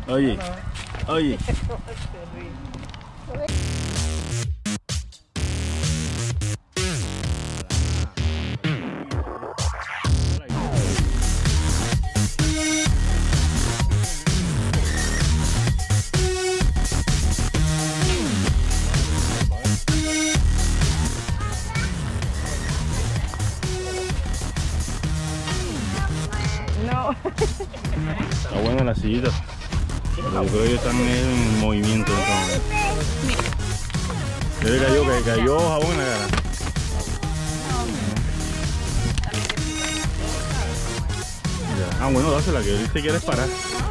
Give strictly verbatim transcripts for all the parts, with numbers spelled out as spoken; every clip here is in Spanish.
Oye, oye. No. Está buena la sillita. Pero yo creo que están en movimiento entonces. Le cayó, que cayó jabón en la cara. Ya. Ah, bueno, dásela, que él te quiere parar.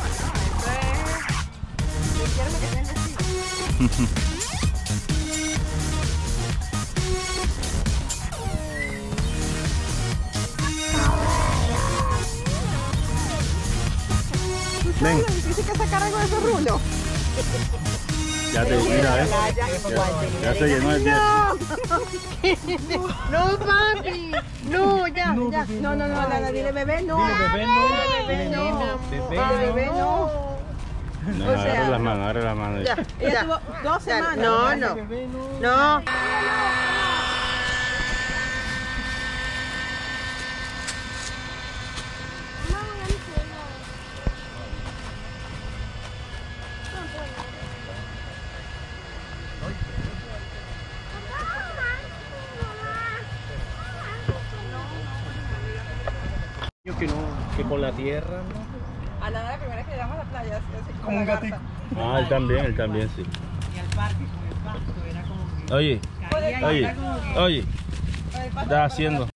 Ven. ¿Es difícil que sacar algo de esos rulos? Ya te mira, ¿eh? Ya, ya se llenó el día. No, papi. No, ya, no, ya. No, no, no, Lana, dile bebé, no. Dile bebé, no. Bebé, no. Bebé, Ah, bebé, no. No, O sea, agarra las manos, agarra las manos. Ya, ella Ya. tuvo dos semanas. No, no. Bebé, no. No. Que no, que con la tierra, ¿no? A la primera vez que llegamos a la playa, así, así Como un gatito. Ah, él también, él también, sí. Y al parque, con el pasto, era como que Oye, caía y oye, era como que... oye, ¿qué estás haciendo?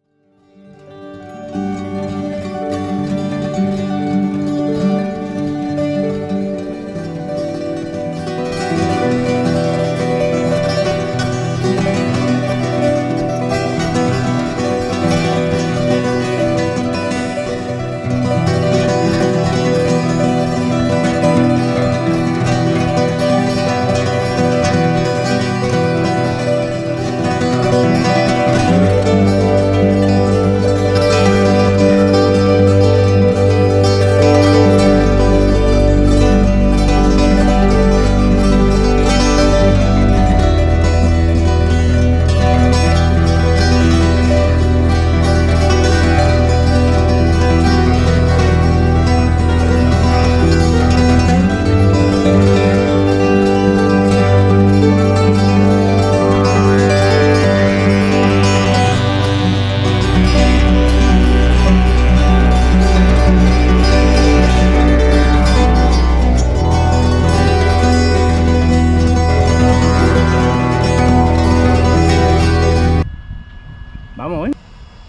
Vamos, ¿eh?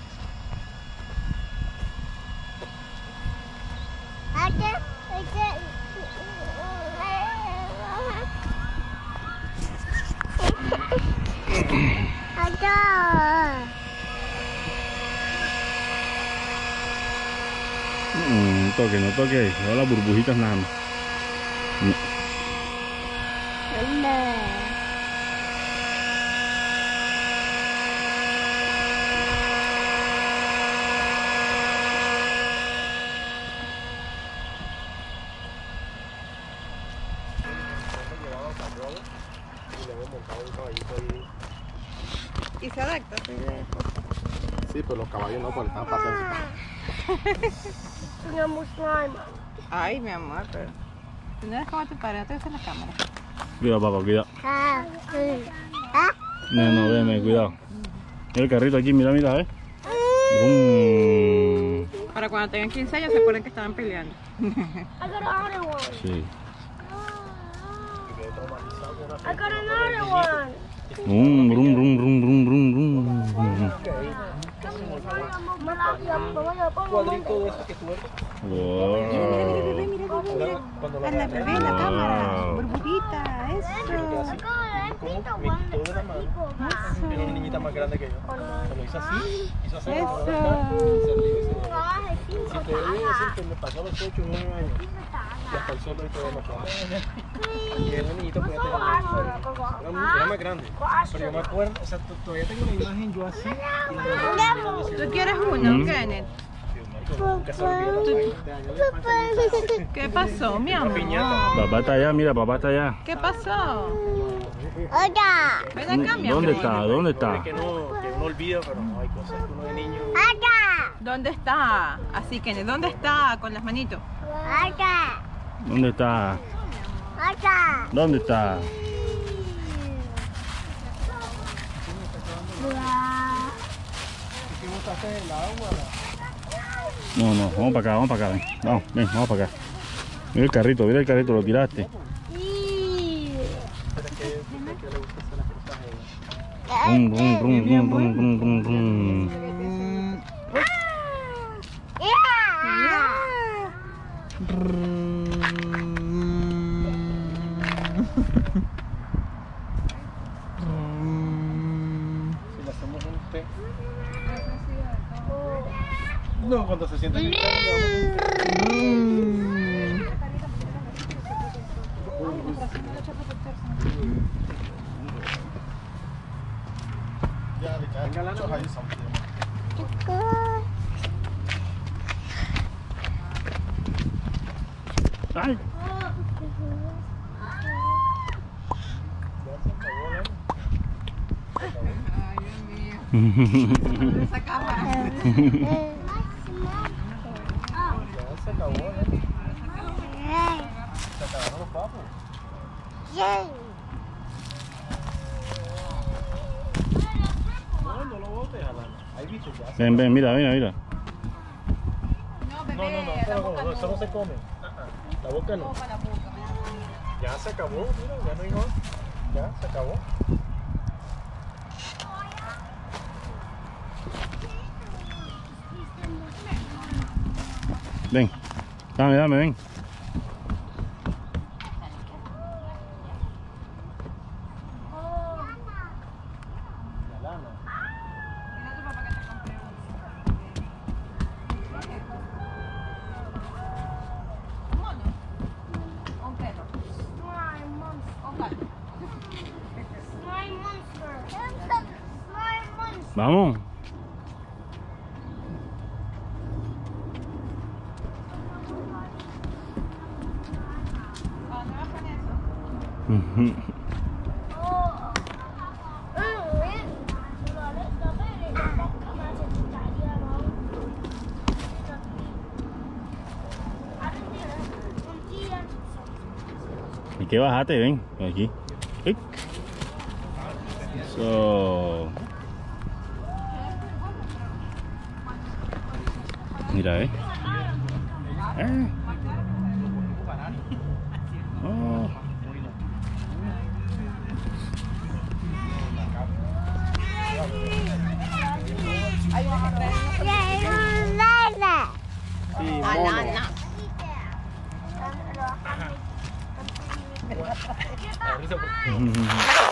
Mm, no toque, no toque, no las burbujitas nada más. No. Y se adapta, sí. Sí, pero los caballos no, porque están pasando. Ay, mi amor, pero... ¿Tú no eres como tu padre? No te ves en la cámara. Cuidado, papá, cuidado. No, no, véame, cuidado. Mira el carrito aquí, mira, mira, ¿eh? Brum. Para cuando tengan quince años se acuerdan que estaban peleando. Sí. I got another one. Brum, brum, brum, brum, brum, brum, brum. Cuadrito de esos que tú ves. Wow. Anda, bebé, en la cámara. Burbujita, eso. Como me quitó de la mano. Es una niñita más grande que yo. Se lo hizo así, hizo así. Eso. Si te debe decir que me pasó a los ocho o nueve años. Y hasta el sol hoy todavía no puedo. Y el niñito podía tener era, era más grande. Pero yo me acuerdo, o sea, todavía tengo una imagen yo así. Y la ¿Tú quieres uno, Mm. Kenneth? Nunca se olvida los veinte años de infancia. ¿Qué pasó, mi amor? Papá está allá, mira, papá está allá. ¿Qué pasó? Acá. Ven acá, mi amor. ¿Dónde está? ¿Dónde está? Que no, que uno olvida, pero no, hay cosas que uno de niño... Acá. ¿Dónde está? Así que, ¿dónde está? Con las manitos. Acá. ¿Dónde está? Acá. ¿Dónde está? No, no, vamos para acá, vamos para acá, ven. Vamos, ven, vamos para acá. Mira el carrito, mira el carrito, lo tiraste. Brum, brum, brum, brum, brum, brum, brum, brum. Si le hacemos un té. No, cuando se sienta en el té, ya, de cada muchos ahí son. Ay. Esa cámara. Ya se acabó, ¿eh? Se acabaron los papos. No, no lo botes, Alana. Ahí viste, ya. Ven, ven, mira, mira, mira. No, bebé, No, no, no, la eso no, boca no, eso no se come. Ah, ah, la boca no. Para la boca. Ya se acabó, mira, ya no hay más. Ya se acabó. Ven. Dame, dame, ven. La lana. Mira tu papá que te compré un mono, un perro, Slime monster. un gato. Slime monster. Slime monster. Vamos. ¿A dónde vas con eso? ¿Y qué bajaste? Ven, aquí. Ey. Eso. Mira, eh. Eh. Oh. Hay una que trae Sí, banana. mono.